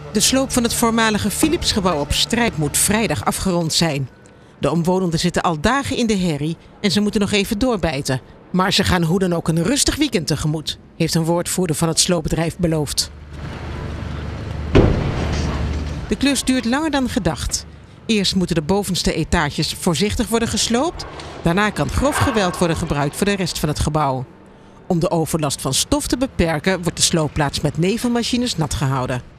De sloop van het voormalige Philipsgebouw op Strijp moet vrijdag afgerond zijn. De omwonenden zitten al dagen in de herrie en ze moeten nog even doorbijten. Maar ze gaan hoe dan ook een rustig weekend tegemoet, heeft een woordvoerder van het sloopbedrijf beloofd. De klus duurt langer dan gedacht. Eerst moeten de bovenste etages voorzichtig worden gesloopt. Daarna kan grof geweld worden gebruikt voor de rest van het gebouw. Om de overlast van stof te beperken wordt de sloopplaats met nevelmachines nat gehouden.